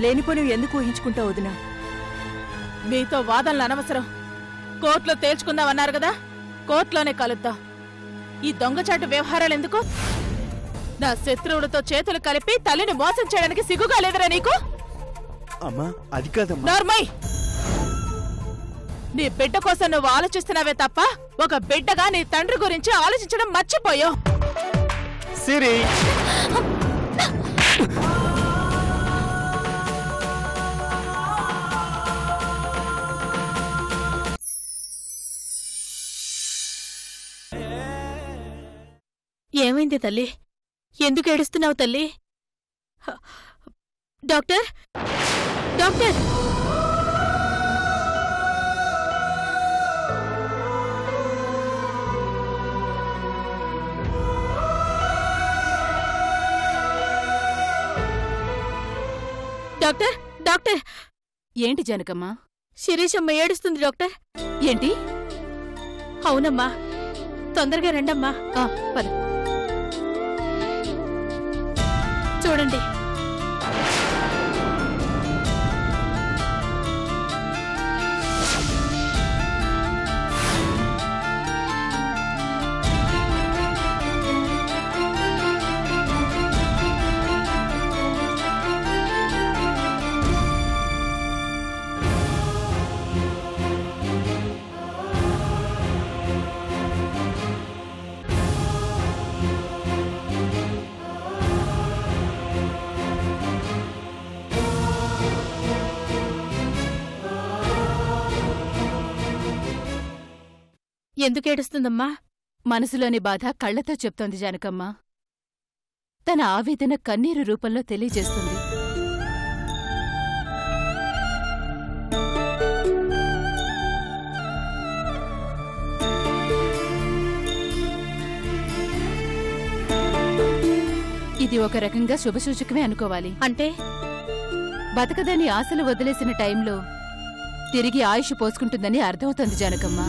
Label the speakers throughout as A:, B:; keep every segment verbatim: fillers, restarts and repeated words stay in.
A: లేనిపోని ఎందుకు ఊహించుకుంటావు వదినా?
B: మీతో వాదనలు అనవసరం. కోర్టులో తేల్చుకుందామన్నారు కదా, కోర్టులోనే కలుద్దాం. ఈ దొంగచాటు వ్యవహారాలు ఎందుకు? నా శత్రువులతో చేతులు కలిపి తల్లిని మోసం చేయడానికి సిగ్గుగా లేదరా నీకు?
C: అమ్మా అది కాదమ్మా.
B: నార్మై, నీ బిడ్డ కోసం నువ్వు ఆలోచిస్తున్నావే తప్ప ఒక బిడ్డగా నీ తండ్రి గురించి ఆలోచించడం మర్చిపోయావు.
C: సిరి
B: ఏమైంది తల్లి? ఎందుకు ఏడుస్తున్నావు తల్లి? డాక్టర్ డాక్టర్ డాక్టర్ డాక్టర్ ఏంటి జనకమ్మా? శిరీషమ్మ ఏడుస్తుంది డాక్టర్. ఏంటి? అవునమ్మా, తొందరగా రండమ్మా. పద చూడండి. ఎందుకేడుస్తుందమ్మా? మనసులోని బాధ కళ్లతో చెప్తోంది జానకమ్మ. తన ఆవేదన కన్నీరు రూపంలో తెలియజేస్తుంది. ఇది ఒక రకంగా శుభసూచకమే అనుకోవాలి. అంటే బతకదని ఆశలు వదిలేసిన టైంలో తిరిగి ఆయుష్ పోసుకుంటుందని అర్థమవుతోంది జానకమ్మ.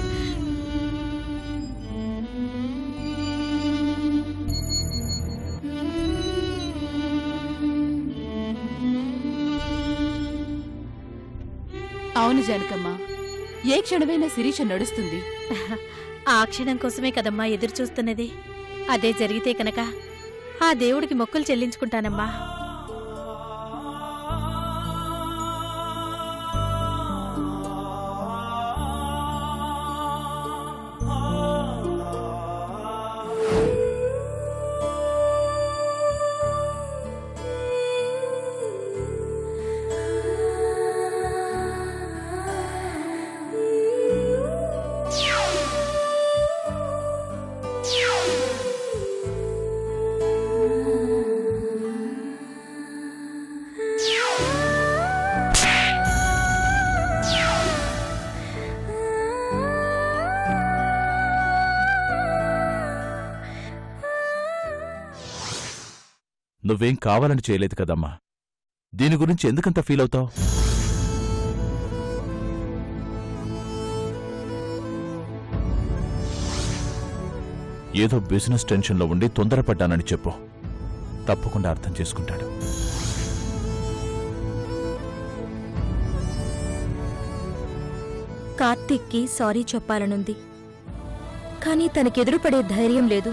B: అవును జానకమ్మ, ఏ క్షణమైనా శిరీష నడుస్తుంది.
D: ఆ క్షణం కోసమే కదమ్మా ఎదురు చూస్తున్నది. అదే జరిగితే కనుక ఆ దేవుడికి మొక్కులు చెల్లించుకుంటానమ్మా.
E: నువ్వేం కావాలని చేయలేదు కదమ్మా. దీని గురించి ఎందుకంత ఫీల్ అవుతావు? ఏదో బిజినెస్ టెన్షన్లో ఉండి తొందరపడ్డానని చెప్పు, తప్పకుండా అర్థం చేసుకుంటాడు.
F: కార్తీక్కి సారీ చెప్పాలనుంది, కానీ తనకెదురుపడే ధైర్యం లేదు.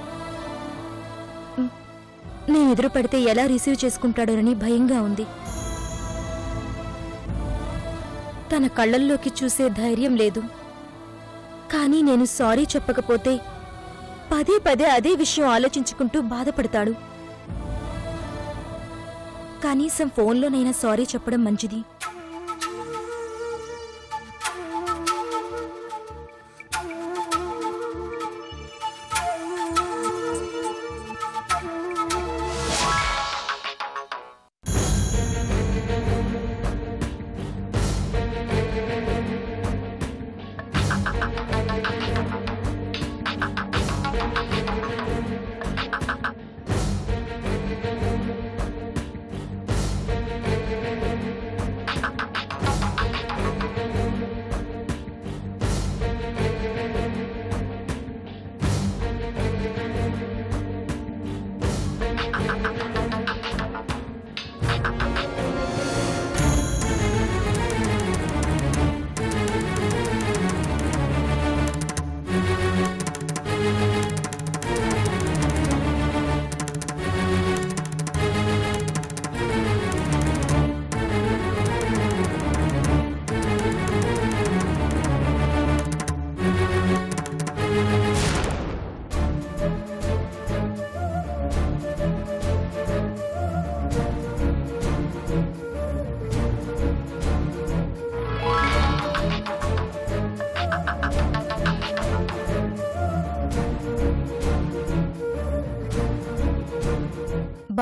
F: నేను ఎదురుపడితే ఎలా రిసీవ్ చేసుకుంటాడోనని భయంగా ఉంది. తన కళ్ళల్లోకి చూసే ధైర్యం లేదు. కానీ నేను సారీ చెప్పకపోతే పదే పదే అదే విషయం ఆలోచించుకుంటూ బాధపడతాడు. కనీసం ఫోన్లోనైనా సారీ చెప్పడం మంచిది.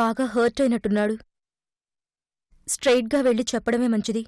F: బాగా హర్ట్ అయినట్టున్నాడు. స్ట్రెయిట్గా వెళ్ళి చెప్పడమే మంచిది.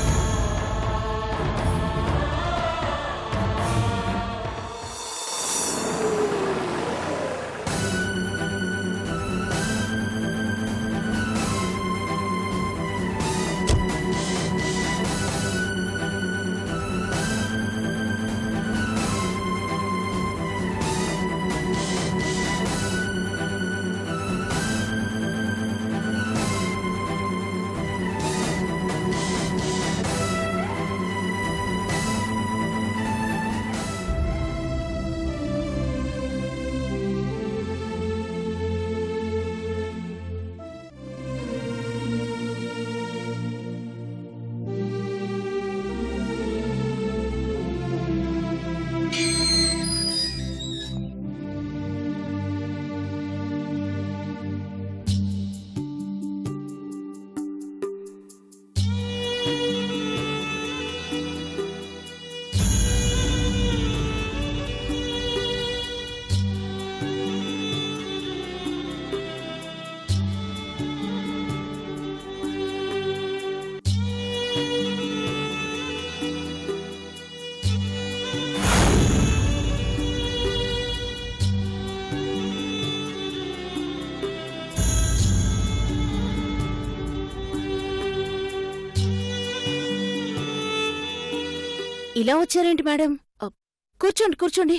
A: ఇలా వచ్చారేంటి మేడం? కూర్చోండి కూర్చోండి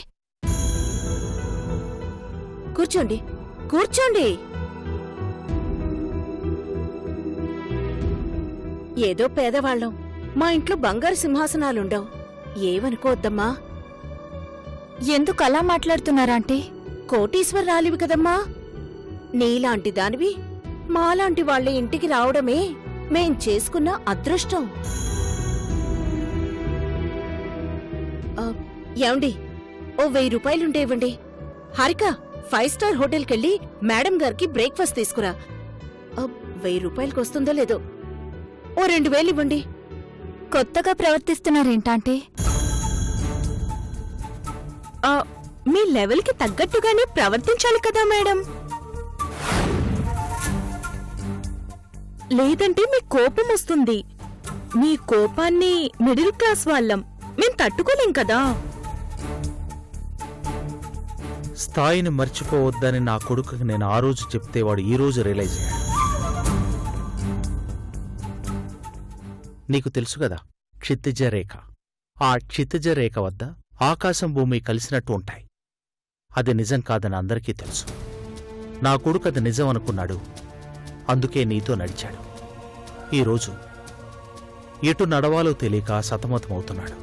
A: కూర్చోండి కూర్చోండి. ఏదో పేదవాళ్ళం, మా ఇంట్లో బంగారు సింహాసనాలుండవు. ఏమనుకోవద్దమ్మా.
F: ఎందుకు అలా మాట్లాడుతున్నారాంటీ?
A: కోటీశ్వరరాలివి కదమ్మా. నీలాంటి దానివి మాలాంటి వాళ్ళ ఇంటికి రావడమే మేం చేసుకున్న అదృష్టం. ఏమండి, ఓ వెయ్యి రూపాయలుంటే ఇవ్వండి. హారిక, ఫైవ్ స్టార్ హోటల్కెళ్ళి మేడం గారికి బ్రేక్ఫాస్ట్ తీసుకురా. వెయ్యి రూపాయలకి వస్తుందో లేదో, ఓ రెండు వేలు ఇవ్వండి.
F: కొత్తగా ప్రవర్తిస్తున్నారేంటాంటీ? మీ లెవెల్కి తగ్గట్టుగానే ప్రవర్తించాలి కదా మేడం. లేదంటే మీ కోపం వస్తుంది. మీ కోపాన్ని మిడిల్ క్లాస్ వాళ్ళం మేం తట్టుకోలేం కదా.
E: స్థాయిని మర్చిపోవద్దని నా కొడుకుకి నేను ఆ రోజు చెప్తే వాడు ఈ రోజు రియలైజ్ అయ్యాడు. నీకు తెలుసు కదా క్షితిజ రేఖ. ఆ క్షితిజ రేఖ వద్ద ఆకాశం భూమి కలిసినట్టు ఉంటాయి. అది నిజం కాదని అందరికీ తెలుసు. నా కొడుకు అది నిజం అనుకున్నాడు, అందుకే నీతో నడిచాడు. ఈరోజు ఎటు నడవాలో తెలియక సతమతమవుతున్నాడు.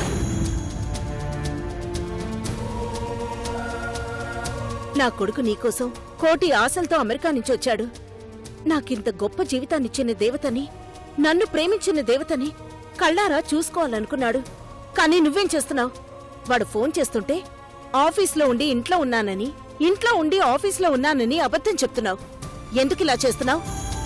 A: నా కొడుకు నీకోసం కోటి ఆశలతో అమెరికా నుంచి వచ్చాడు. నాకింత గొప్ప జీవితాన్నిచ్చిన దేవతని, నన్ను ప్రేమించిన దేవతని కళ్ళారా చూసుకోవాలనుకున్నాడు. కానీ నువ్వేం చేస్తున్నావు? వాడు ఫోన్ చేస్తుంటే ఆఫీస్లో ఉండి ఇంట్లో ఉన్నానని, ఇంట్లో ఉండి ఆఫీస్లో ఉన్నానని అబద్ధం చెప్తున్నావు. ఎందుకిలా చేస్తున్నావు?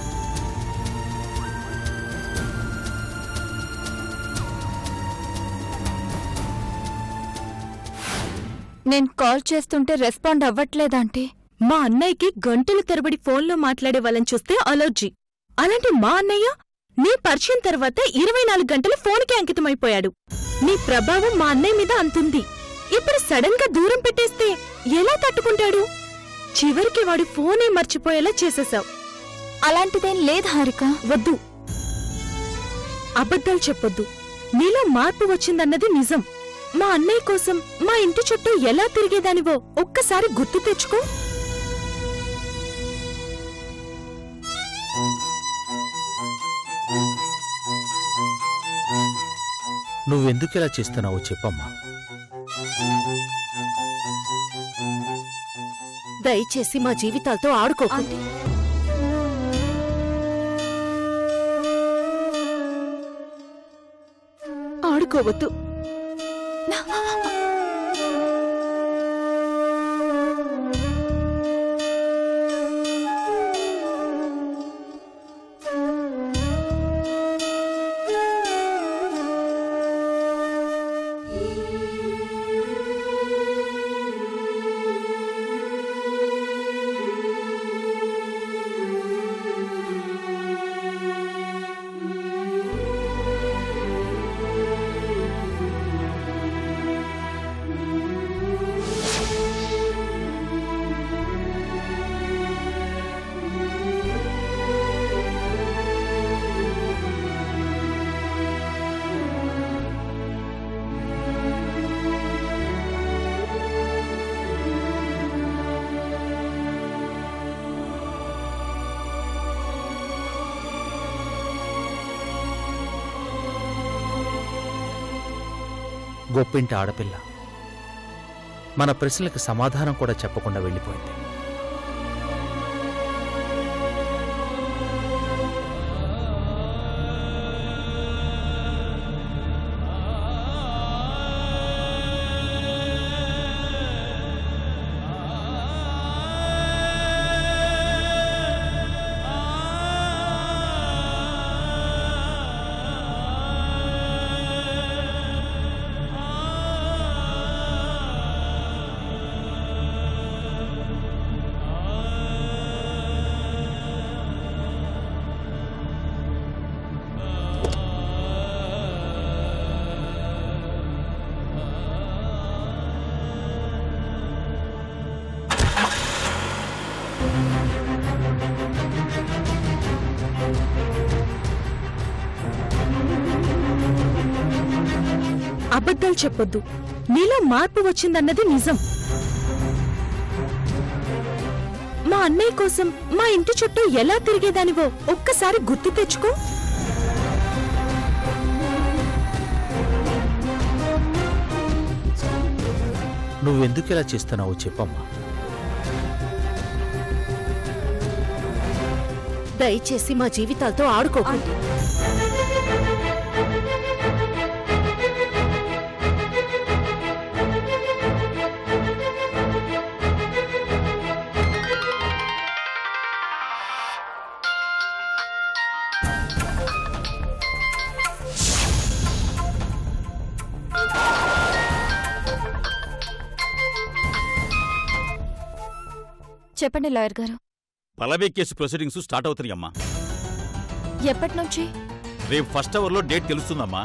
F: నేను కాల్ చేస్తుంటే రెస్పాండ్ అవ్వట్లేదంటే మా అన్నయ్యకి గంటల తరబడి ఫోన్లో మాట్లాడే వాళ్ళని చూస్తే అలర్జీ. అలాంటి మా అన్నయ్య నీ పరిచయం తర్వాత ఇరవై నాలుగు గంటలు ఫోన్కి అంకితమైపోయాడు. నీ ప్రభావం మా అన్నయ్య మీద అంతుంది. ఇప్పుడు సడన్ గా దూరం పెట్టేస్తే ఎలా తట్టుకుంటాడు? చివరికి వాడి ఫోనే మర్చిపోయేలా చేసేశావు. అలాంటిదేం లేదు హారిక. వద్దు, అబద్ధాలు చెప్పొద్దు. నీలో మార్పు వచ్చిందన్నది నిజం. మా అన్నయ్య కోసం మా ఇంటి చుట్టూ ఎలా తిరిగేదానివో ఒక్కసారి గుర్తు తెచ్చుకో.
E: నువ్వెందుకిలా చేస్తున్నావో చెప్పమ్మా.
A: దయచేసి మా జీవితాలతో ఆడుకోకండి. ఆడుకోవద్దు.
E: గొప్పింటి ఆడపిల్ల మన ప్రశ్నలకు సమాధానం కూడా చెప్పకుండా వెళ్ళిపోయింది.
F: అబద్ధాలు చెప్పొద్దు. నీలో మార్పు వచ్చిందన్నది నిజం. మా అన్నయ్య కోసం మా ఇంటి చుట్టూ ఎలా తిరిగేదానివో ఒక్కసారి గుర్తు తెచ్చుకో.
E: నువ్వెందుకిలా చేస్తున్నావో చెప్పమ్మా.
A: దయచేసి మా జీవితాలతో ఆడుకోకండి.
F: చెప్పండి లాయర్ గారు.
G: పల్లవి కేసు ప్రొసీడింగ్స్ స్టార్ట్ అవుతున్నాయమ్మా.
F: ఎప్పటి నుంచి?
G: రేపు ఫస్ట్ అవర్లో డేట్ తెలుస్తుందమ్మా.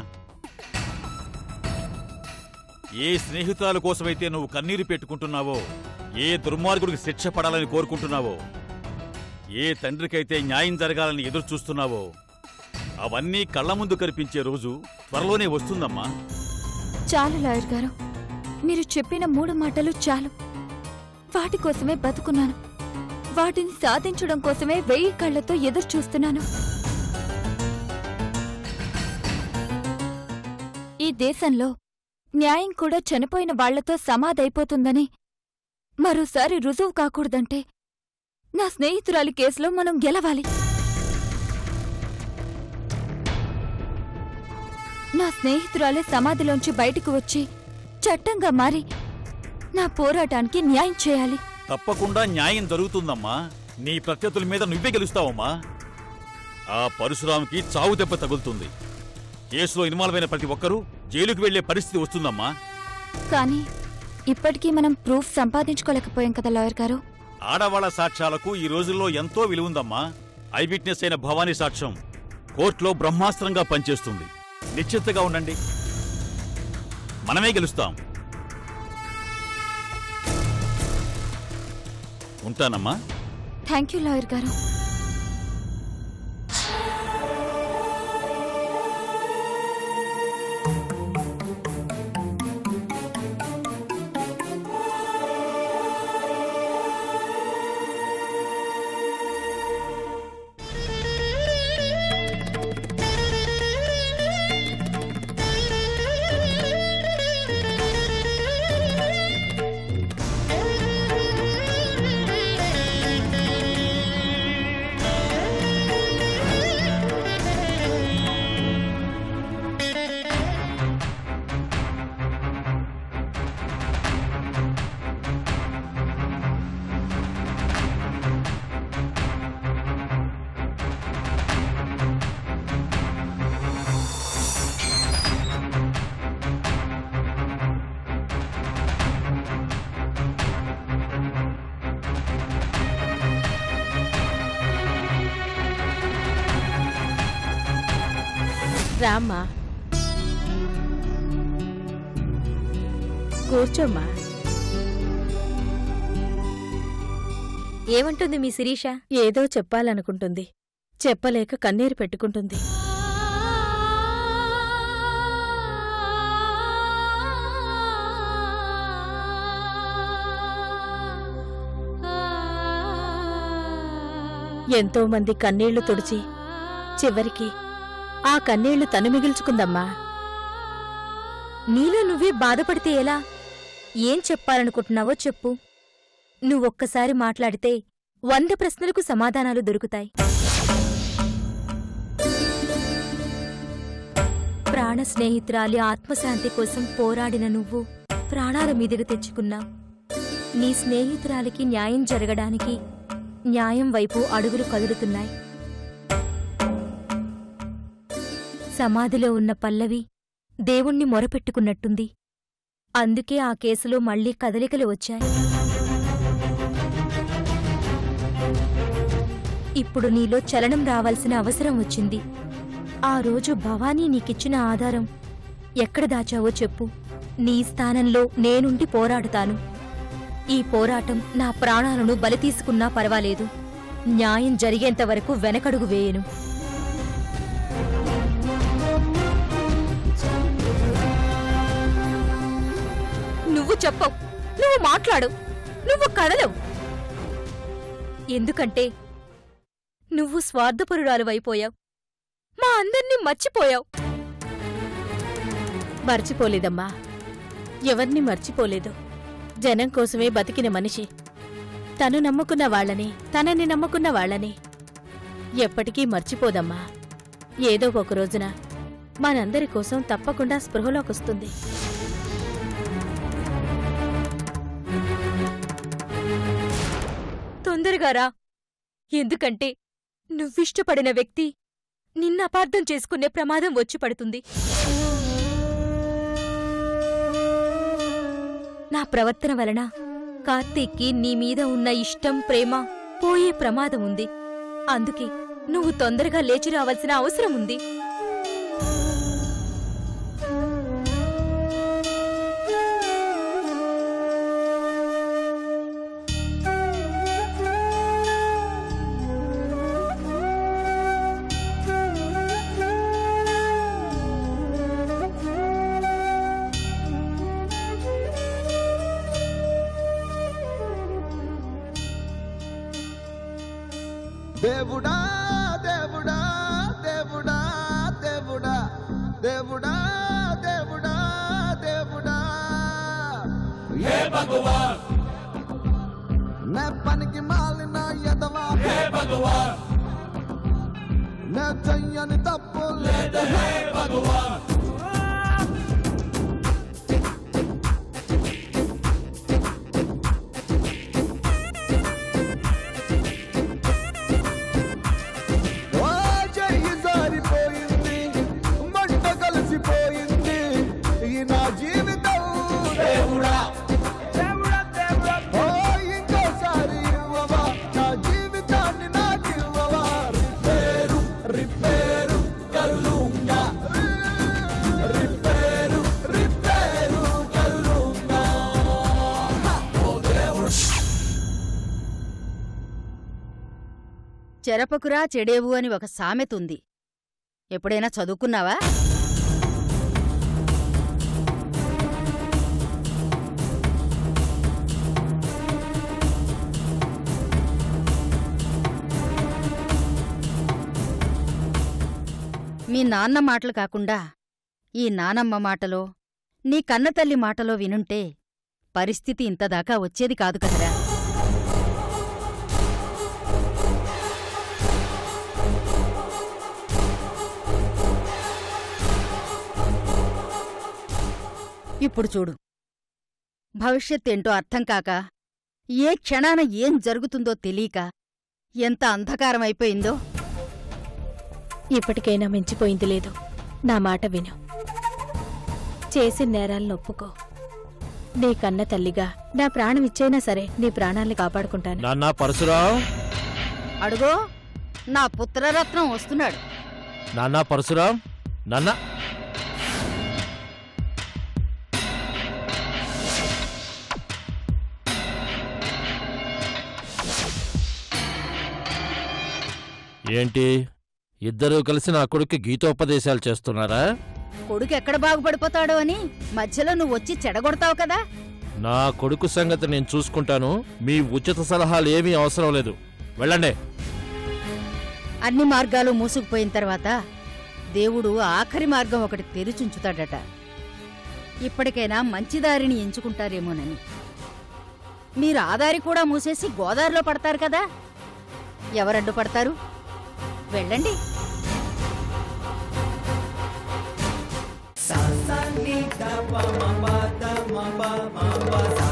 G: ఏ స్నేహితురాల కోసమైతే నువ్వు కన్నీరు పెట్టుకుంటున్నావో, ఏ దుర్మార్గుడికి శిక్ష పడాలని కోరుకుంటున్నావో, ఏ తండ్రికైతే న్యాయం జరగాలని ఎదురు చూస్తున్నావో, అవన్నీ కళ్ల ముందు కనిపించే రోజు త్వరలోనే వస్తుందమ్మా.
F: చాలు లాయర్ గారు, మీరు చెప్పిన మూడు మాటలు చాలు. వాటి కోసమే బతుకున్నాను. వాటిని సాధించడం కోసమే వెయ్యి కళ్లతో ఎదురు చూస్తున్నాను. ఈ దేశంలో న్యాయం కూడా చనిపోయిన వాళ్లతో సమాధైపోతుందని మరోసారి రుజువు కాకూడదంటే నా స్నేహితురాలి కేసులో మనం గెలవాలి. నా స్నేహితురాలే సమాధిలోంచి బయటకు వచ్చి చట్టంగా మారి నా పోరాటానికి న్యాయం చేయాలి.
G: తప్పకుండా న్యాయం జరుగుతుందమ్మా. నీ ప్రత్యర్థుల మీద నువ్వే గెలుస్తావమ్మా. ఆ పరశురాంకి చావు దెబ్బ తగులుతుంది. కేసులో ఇన్వాల్వ్ అయిన ప్రతి ఒక్కరూ జైలుకు వెళ్లే పరిస్థితి వస్తుందమ్మా.
F: కానీ ఇప్పటికీ మనం ప్రూఫ్ సంపాదించుకోలేకపోయాం కదా లాయర్ గారు.
G: ఆడవాళ్ల సాక్ష్యాలకు ఈ రోజుల్లో ఎంతో విలువుందమ్మా. ఐ విట్నెస్ అయిన భవానీ సాక్ష్యం కోర్టులో బ్రహ్మాస్త్రంగా పనిచేస్తుంది. నిశ్చింతగా ఉండండి, మనమే గెలుస్తాం. ఉంటానమ్మా.
F: థ్యాంక్ యూ లాయర్ గారు.
A: రామ్మా, కూర్చోమ్మా.
D: ఏమంటుంది మీ శిరీష?
A: ఏదో చెప్పాలనుకుంటుంది, చెప్పలేక కన్నీరు పెట్టుకుంటుంది. ఎంతో మంది కన్నీళ్లు తుడిచి చివరికి ఆ కన్నీళ్లు తను మిగిల్చుకుందమ్మా.
F: నీలో నువ్వే బాధపడితే ఎలా? ఏం చెప్పాలనుకుంటున్నావో చెప్పు. నువ్వొక్కసారి మాట్లాడితే వంద ప్రశ్నలకు సమాధానాలు దొరుకుతాయి. ప్రాణ స్నేహితురాలి ఆత్మశాంతి కోసం పోరాడిన నువ్వు ప్రాణాల మీదకు తెచ్చుకున్నావు. నీ స్నేహితురాలికి న్యాయం జరగడానికి న్యాయం వైపు అడుగులు కదులుతున్నాయి. సమాధిలో ఉన్న పల్లవి దేవుణ్ణి మొరపెట్టుకున్నట్టుంది. అందుకే ఆ కేసులో మళ్లీ కదలికలు వచ్చాయి. ఇప్పుడు నీలో చలనం రావాల్సిన అవసరం వచ్చింది. ఆ రోజు భవానీ నీకిచ్చిన ఆధారం ఎక్కడ దాచావో చెప్పు. నీ స్థానంలో నేనుండి పోరాడుతాను. ఈ పోరాటం నా ప్రాణాలను బలి తీసుకున్నా పర్వాలేదు. న్యాయం జరిగేంతవరకు వెనకడుగు వేయను. నువ్వు చెప్పవు, నువ్వు మాట్లాడు, నువ్వు కదలవు. ఎందుకంటే నువ్వు స్వార్థపరురాలువైపోయావు. మా అందర్నీ మర్చిపోయావు.
D: మర్చిపోలేదమ్మా, ఎవర్నీ మర్చిపోలేదు. జనం కోసమే బతికిన మనిషి. తను నమ్ముకున్న వాళ్ళని, తనని నమ్ముకున్న వాళ్ళని ఎప్పటికీ మర్చిపోదమ్మా. ఏదో ఒక రోజున మనందరి కోసం తప్పకుండా స్పృహలోకొస్తుంది.
F: తొందరగా రా. ఎందుకంటే నువ్విష్టపడిన వ్యక్తి నిన్ను అపార్థం చేసుకునే ప్రమాదం వచ్చి పడుతుంది. నా ప్రవర్తన వలన కార్తీక్కి నీ మీద ఉన్న ఇష్టం, ప్రేమ పోయే ప్రమాదం ఉంది. అందుకే నువ్వు తొందరగా లేచి రావాల్సిన అవసరం ఉంది.
H: దేవుడా దేవుడా దేవుడా దేవుడా దేవుడా దేవుడా దేవుడా హే భగవాన్ నే పనికి మాలిన యదవా హే భగవాన్ నే చెయ్యని తప్పు లేదు హే భగవాన్
I: చెరపకురా చెడేవు అని ఒక సామెతుంది. ఎప్పుడైనా చదువుకున్నావా? మీ నాన్న మాటలు కాకుండా ఈ నానమ్మ మాటలో, నీ కన్నతల్లి మాటలో వినుంటే పరిస్థితి ఇంతదాకా వచ్చేది కాదు కదరా. ఇప్పుడు చూడు, భవిష్యత్తేంటో అర్థం కాక, ఏ క్షణాన ఏం జరుగుతుందో తెలీక ఎంత అంధకారమైపోయిందో.
D: ఇప్పటికైనా మించిపోయింది లేదు. నా మాట విను. చేసిన నేరాలను ఒప్పుకో. నీ కన్న తల్లిగా నా ప్రాణం ఇచ్చైనా సరే నీ ప్రాణాల్ని కాపాడుకుంటాను.
E: నాన్నా పరశురాం,
I: అడుగో నా పుత్రరత్నం వస్తున్నాడు.
E: నాన్నా పరశురాం, నాన్న. ఏంటి ఇద్దరూ కలిసి నా కొడుక్కి గీతోపదేశాలు చేస్తున్నారా?
I: కొడుకెక్కడ బాగుపడిపోతాడో అని మధ్యలో నువ్వు వచ్చి చెడగొడతావు కదా.
E: నా కొడుకు సంగతి నేను చూసుకుంటాను. మీ ఉచిత సలహాలు ఏమీ అవసరం లేదు. వెళ్ళండి.
I: అన్ని మార్గాలు మూసుకుపోయిన తర్వాత దేవుడు ఆఖరి మార్గం ఒకటి తెరిచుంచుతాడట. ఇప్పటికైనా మంచిదారిని ఎంచుకుంటారేమోనని. మీరు ఆ దారి కూడా మూసేసి గోదావరిలో పడతారు కదా, ఎవరడ్డు పడతారు? వెళ్ళండి.
H: sa sa ni da pa ma pa da ma pa ma pa sa